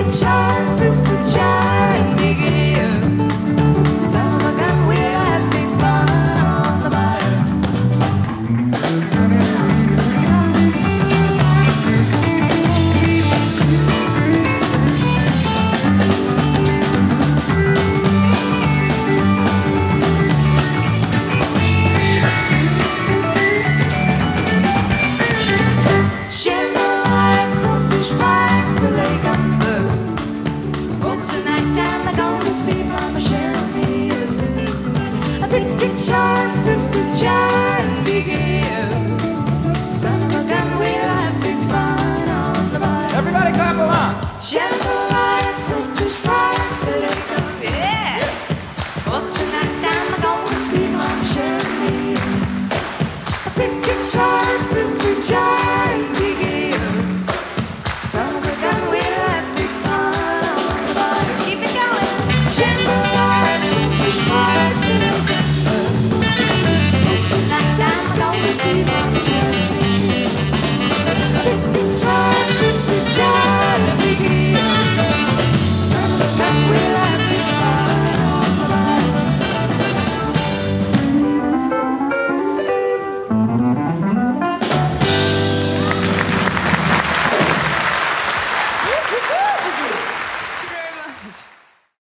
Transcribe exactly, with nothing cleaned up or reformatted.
guitar, fruit jar, and big ear. Son of a gun, we'll have big fun on the bayou. Jambalaya, crawfish pie, filet gumbo. Folks tonight down, they're gonna see Mama Shelby. A big guitar, fruit jar, and big ear. Son of a gun, we'll have big fun on the bayou. Everybody clap along. Jambalaya.